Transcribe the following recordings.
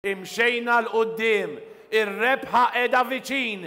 Imxejna l-qoddim, ir-rebħa qiegħda viċin.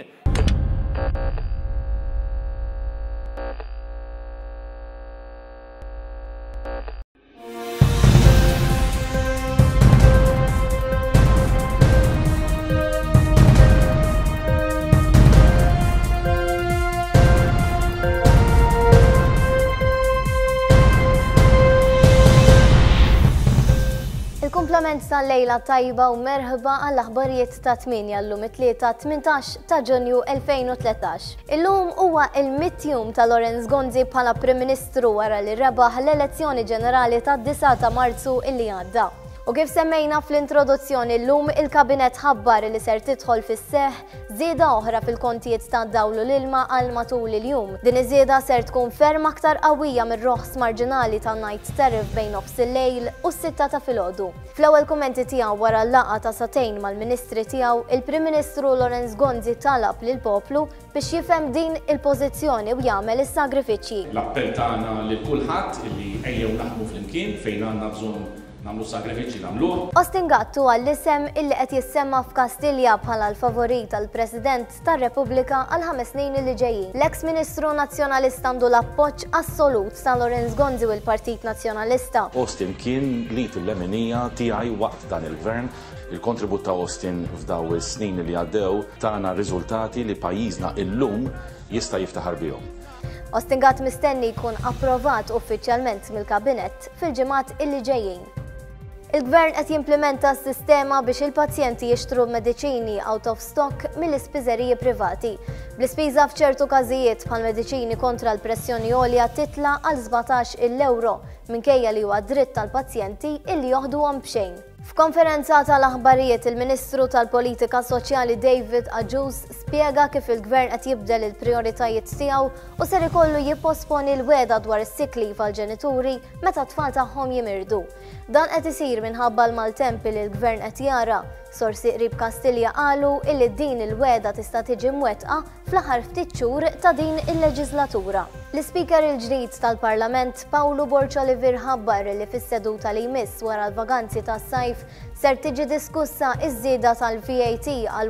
Il-kumplament tal-lejla tajba u merħba għall-aħbarijiet ta' 8 llum it-tlieta 18 ta' Ġunju 2013. Illum huwa il-100 jum ta' Lorenz Gonzi bħala Prim Ministru wara li rebaħ l-elezzjoni ġenerali ta' 9 ta' Marzu illi għadda. U kif semmejna fl-introduzzjoni llum il-Kabinet ħabbar li ser tidħol fis-seħħ żieda oħra fil-kontijiet ta' dawlu l-ilma għal matul il-jum. Din iż-żieda ser tkun ferm aktar qawwija mir-roħs marġinali ta' night tariff bejn nofs il-lejl u s-sitta ta' filgħodu. Fl-ewwel kummenti tiegħu wara l-laqgħa ta' satejn mal-Ministri tiegħu, il-Prim Ministru Lorenz Gonzi talab lill-poplu biex jifhem din il-pożizzjoni u jagħmel is-sagrifiċċji. L-appell tagħna lil kulħadd illi ejjew naħdmu flimkien fejn għandna bżonn nagħmlu sagrifiċċji nagħmluh. Austin Gattu għall-isem illi qed jissemma f'Kastilja bħala l-favorit tal-President tar-Repubblika għal 5 snin li ġejjin. L-eks Ministru Nazzjonalista għandu l-appoġġ assolut ta' Lorenz Gonzi u l-Partit Nazzjonalista. Austin kien li l-lemenija tiegħi waqt dan il-gvern. Il-kontribut ta' Austin f'daw is-snin li għaddew tagħna riżultati li pajjiżna illum jista' jiftaħar bihom. Austin Gatt mistenni jkun approvat uffiċjalment mill-Kabinett fil-ġimgħat illi ġejjin. Il-Gvern qed jimplementa s-sistema biex il-pazjenti jixtru mediċini out of stock mill-ispiżeriji privati. Bl-ispiża f'ċertu każijiet bħal mediċini kontra l-pressjoni għolja titla' għal 17 euro minkejja li huwa dritt tal-pazjenti illi joħduhom b'xejn. F'konferenza tal-aħbarijiet il-Ministru tal-Politika Soċjali David Aġus spjega kif il-Gvern qed jibdel il-prijoritajiet tiegħu u ser ikollu jipposponi l-weda dwar is-sick leave għall-ġenituri meta t-tfal tagħhom jimirdu. Dan qed isir minħabba l-maltempi li l-Gvern qed jara. Sorsi qrib Kastilja qalu illi din il-weda tista' tiġi mwettqa fl-aħħar ftit xhur ta' din il-leġislatura. L-Speaker il-ġdid tal-Parlament Paolo Borċoliver ħabbar li fis-seduta li jmiss wara l-vaganzi tas-sajf ser tiġi diskussa iż-żieda tal-VAT għal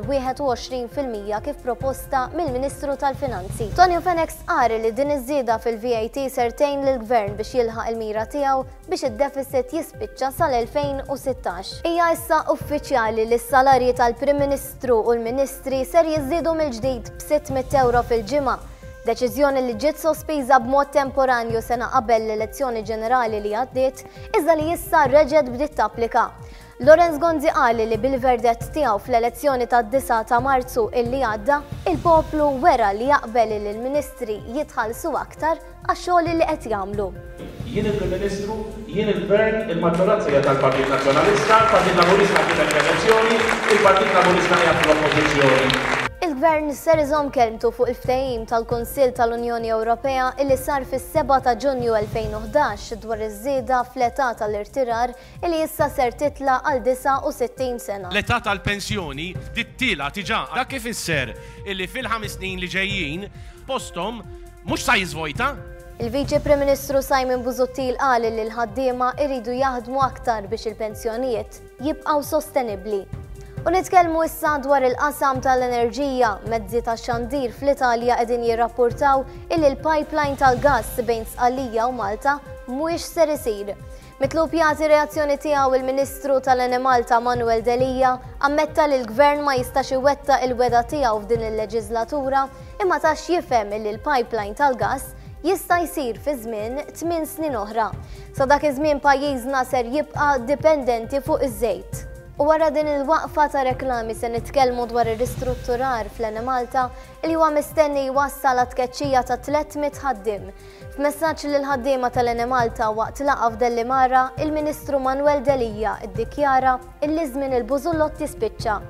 21% kif proposta mill-Ministru tal-Finanzi. Tonio Fenix qari li din iż-żieda fil-VAT ser tgħin lill-Gvern biex jilħaq il-mira tiegħu biex id-deficit jispiċċa sal-2016. Hija issa uffiċjali li s-salarji tal-Prim Ministru u l-Ministri ser jiżdiedu mill-ġdid b'600 euro fil-ġimgħa. Deċiżjoni li ġiet sospiża b'mod temporanju sena qabel l-elezzjoni ġenerali li għaddiet, iżda li issa reġgħet bdiet tapplika. Lorenz Gonzi qal li bil-verdett tiegħu fl-elezzjoni tad-9 ta' Marzu illi għadda, il-poplu wera li jaqbel li l-Ministri jitħallsu aktar għax-xogħol li qed jagħmlu. Jien il-Prim Ministru, jien il-Gvern, il-maġġoranza hija tal-Partit Nazzjonalista, il-Partit Laburista kien fl-elezzjoni, il-Partit Laburista hija fl-oppożizzjoni. Il-Gvern ser iżomm kelmtu fuq il-ftehim tal-Kunsill tal-Unjoni Ewropea illi sar fis-7 ta' Ġunju 2011 dwar iż-żieda fl-età tal-irtirar illi issa ser titla' għal 69 sena. L-età tal-pensjoni tittila tiġà dak kif isser illi fil-5 snin li ġejjin posthom mhux sa jiżvojta. Il-Viċi Prim Ministru Simon Busuttil qal li l-ħaddiema jridu jaħdmu aktar biex il-pensjonijiet jibqgħu sostenibbli. U nitkellmu issa dwar il-qasam tal-enerġija, mezzi tax-xandir fl-Italja qegħdin jirrappurtaw illi l-pipeline tal-gass bejn Sqallija u Malta mhuwiex ser isir. Mitlub jagħti reazzjoni tiegħu il-Ministru tal-Malta Manuel Delija ammetta li l-Gvern ma jistax iwettaq il-weda tiegħu f'din il-leġislatura imma tax jifhem illi l-pipeline tal-gass jista' jsir fi żmien 8 snin oħra. Sa dak iż-żmien pajjiżna ser jibqa' dipendenti fuq iż-żejt. U wara din il-waqfa ta' reklami se nitkellmu dwar ir-ristrutturar fl-Malta li huwa mistenni jwassal għat-tkeċċija ta' 300 ħaddiem. F'messaġġ lil ħaddiema tal-Malta waqt laqgħa f'Dellimara, il-Ministru Manuel Delija ddikjara illi żmien il-bużullotti spiċċa.